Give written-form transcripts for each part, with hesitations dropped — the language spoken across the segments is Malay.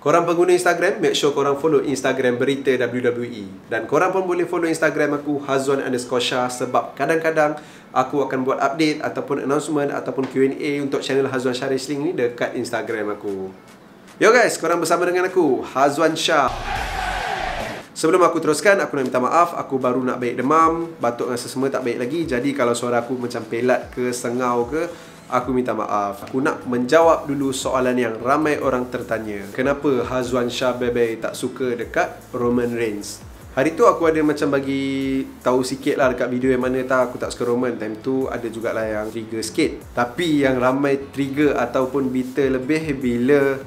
Korang pengguna Instagram, make sure korang follow Instagram berita WWE. Dan korang pun boleh follow Instagram aku, Hazwan_Shah, sebab kadang-kadang aku akan buat update ataupun announcement ataupun Q&A untuk channel Hazwan Shah Wrestling ni dekat Instagram aku. Yo guys, korang bersama dengan aku, Hazwan Shah. Sebelum aku teruskan, aku nak minta maaf. Aku baru nak baik demam, batuk rasa semua tak baik lagi. Jadi kalau suara aku macam pelat ke, sengau ke, aku minta maaf. Aku nak menjawab dulu soalan yang ramai orang tertanya. Kenapa Hazwan Shah Bebe tak suka dekat Roman Reigns? Hari tu aku ada macam bagi tahu sikit lah dekat video yang mana aku tak suka Roman. Time tu ada jugalah yang trigger sikit. Tapi yang ramai trigger ataupun bitter lebih bila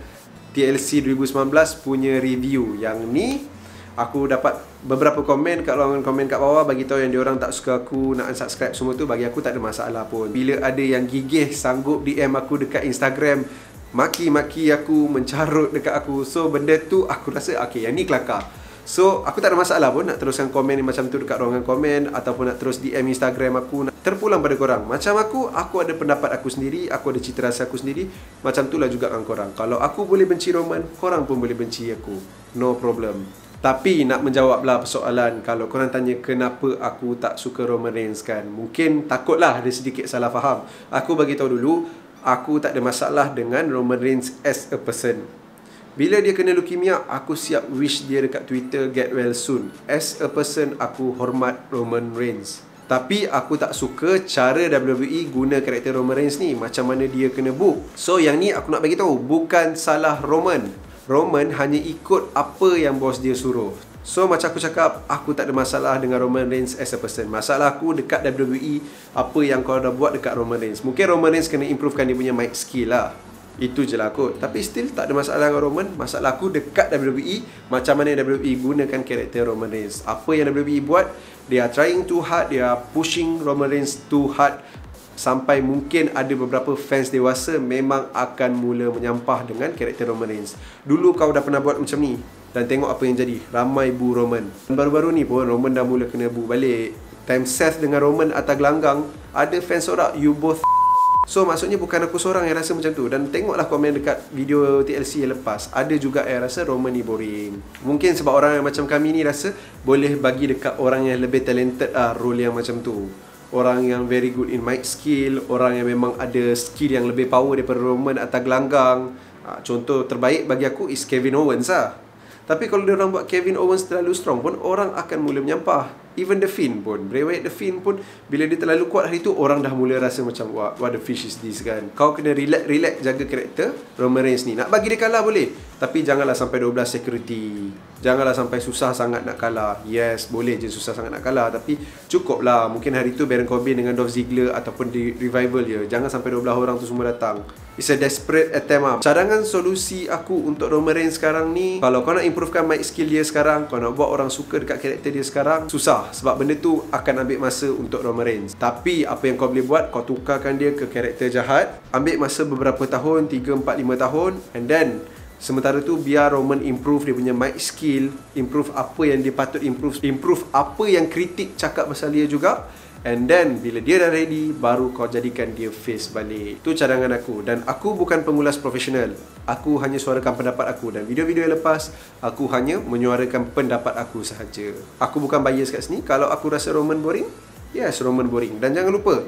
TLC 2019 punya review. Yang ni aku dapat beberapa komen kat ruangan komen kat bawah bagi tahu yang diorang tak suka aku, nak unsubscribe semua tu. Bagi aku tak ada masalah pun. Bila ada yang gigih sanggup DM aku dekat Instagram, maki-maki aku, mencarut dekat aku, so benda tu aku rasa okay, yang ni kelakar. So aku tak ada masalah pun nak teruskan komen macam tu dekat ruangan komen ataupun nak terus DM Instagram aku. Nak terpulang pada korang. Macam aku ada pendapat aku sendiri, aku ada cita rasa aku sendiri. Macam tu lah juga dengan korang. Kalau aku boleh benci Roman, korang pun boleh benci aku. No problem. Tapi nak menjawablah persoalan, kalau korang tanya kenapa aku tak suka Roman Reigns kan, mungkin takutlah ada sedikit salah faham. Aku bagi tahu dulu, aku tak ada masalah dengan Roman Reigns as a person. Bila dia kena leukemia, aku siap wish dia dekat Twitter get well soon. As a person, aku hormat Roman Reigns. Tapi aku tak suka cara WWE guna karakter Roman Reigns ni, macam mana dia kena book. So yang ni aku nak bagi tahu, bukan salah Roman. Roman hanya ikut apa yang bos dia suruh. So macam aku cakap, aku tak ada masalah dengan Roman Reigns as a person. Masalah aku dekat WWE, apa yang kau dah buat dekat Roman Reigns. Mungkin Roman Reigns kena improvekan dia punya mic skill lah. Itu je lah kot. Tapi still tak ada masalah dengan Roman. Masalah aku dekat WWE, macam mana WWE gunakan karakter Roman Reigns. Apa yang WWE buat, they are trying too hard, they are pushing Roman Reigns too hard, sampai mungkin ada beberapa fans dewasa memang akan mula menyampah dengan karakter Roman Reigns. Dulu kau dah pernah buat macam ni, dan tengok apa yang jadi. Ramai bu Roman. Baru-baru ni pun Roman dah mula kena bu balik. Time Seth dengan Roman atas gelanggang, ada fans sorak, you both. So maksudnya bukan aku seorang yang rasa macam tu. Dan tengoklah komen dekat video TLC yang lepas, ada juga yang rasa Roman ni boring. Mungkin sebab orang yang macam kami ni rasa boleh bagi dekat orang yang lebih talented role yang macam tu. Orang yang very good in mic skill, orang yang memang ada skill yang lebih power daripada Roman atas gelanggang. Contoh terbaik bagi aku is Kevin Owens lah. Tapi kalau dia orang buat Kevin Owens terlalu strong pun, orang akan mula menyampah. Even The Fiend pun, Bray Wyatt The Fiend pun, bila dia terlalu kuat hari tu, orang dah mula rasa macam what the fish is this kan. Kau kena relax jaga karakter Roman Reigns ni. Nak bagi dia kalah boleh, tapi janganlah sampai 12 security. Janganlah sampai susah sangat nak kalah. Yes, boleh je susah sangat nak kalah, tapi cukup lah. Mungkin hari tu Baron Corbin dengan Dolph Ziggler ataupun di revival je. Jangan sampai 12 orang tu semua datang. It's a desperate attempt lah. Cadangan solusi aku untuk Roman Reigns sekarang ni, kalau kau nak improvekan mic skill dia sekarang, kau nak buat orang suka dekat karakter dia sekarang, susah. Sebab benda tu akan ambil masa untuk Roman Reigns. Tapi apa yang kau boleh buat, kau tukarkan dia ke karakter jahat. Ambil masa beberapa tahun, 3, 4, 5 tahun. And then sementara tu biar Roman improve dia punya mic skill, improve apa yang dia patut improve apa yang kritik cakap pasal dia juga. And then bila dia dah ready, baru kau jadikan dia face balik. Itu cadangan aku. Dan aku bukan pengulas profesional. Aku hanya suarakan pendapat aku. Dan video-video yang lepas, aku hanya menyuarakan pendapat aku sahaja. Aku bukan bias kat sini. Kalau aku rasa Roman boring, yes, Roman boring. Dan jangan lupa,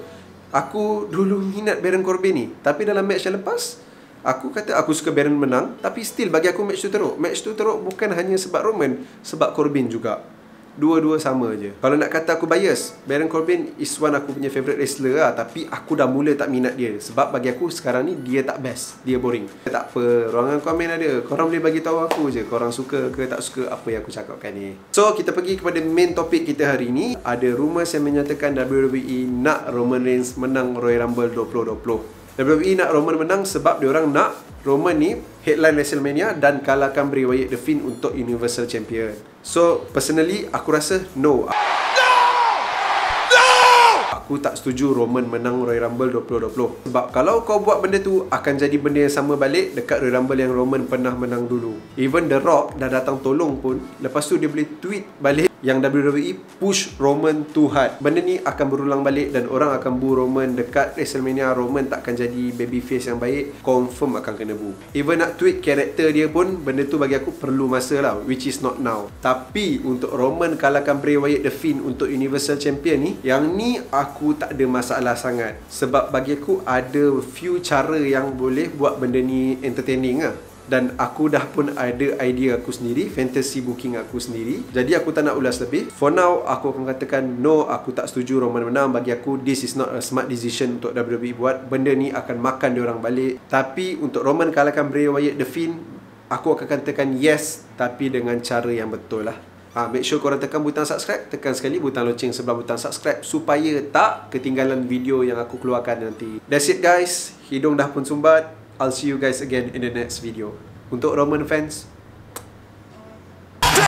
aku dulu minat Baron Corbin ni, tapi dalam match yang lepas, aku kata aku suka Baron menang. Tapi still bagi aku match tu teruk. Match tu teruk bukan hanya sebab Roman, sebab Corbin juga. Dua-dua sama je. Kalau nak kata aku bias, Baron Corbin is one aku punya favourite wrestler lah. Tapi aku dah mula tak minat dia. Sebab bagi aku sekarang ni dia tak best, dia boring. Tak apa, ruangan komen ada. Korang boleh bagi tahu aku je, korang suka ke tak suka apa yang aku cakapkan ni. So kita pergi kepada main topik kita hari ni. Ada rumours yang menyatakan WWE nak Roman Reigns menang Royal Rumble 2020. WWE nak Roman menang sebab diorang nak Roman ni headline WrestleMania dan kalahkan Bray Wyatt The Fiend untuk Universal Champion. So personally aku rasa no. aku tak setuju Roman menang Royal Rumble 2020. Sebab kalau kau buat benda tu, akan jadi benda yang sama balik dekat Royal Rumble yang Roman pernah menang dulu. Even The Rock dah datang tolong pun, lepas tu dia boleh tweet balik yang WWE push Roman too hard. Benda ni akan berulang balik dan orang akan boo Roman dekat WrestleMania. Roman takkan jadi babyface yang baik, confirm akan kena boo. Even nak tweet karakter dia pun, benda tu bagi aku perlu masa lah, which is not now. Tapi untuk Roman kalahkan Bray Wyatt The Fiend untuk Universal Champion ni, yang ni aku tak ada masalah sangat. Sebab bagi aku ada few cara yang boleh buat benda ni entertaining lah. Dan aku dah pun ada idea aku sendiri, fantasy booking aku sendiri. Jadi aku tak nak ulas lebih. For now, aku akan katakan no, aku tak setuju Roman menang. Bagi aku, this is not a smart decision untuk WWE buat. Benda ni akan makan diorang balik. Tapi untuk Roman kalahkan Bray Wyatt The Fiend, aku akan katakan yes, tapi dengan cara yang betul lah. Make sure korang tekan butang subscribe, tekan sekali butang loceng sebelah butang subscribe supaya tak ketinggalan video yang aku keluarkan nanti. That's it guys, hidung dah pun sumbat. I'll see you guys again in the next video. Untuk Roman fans,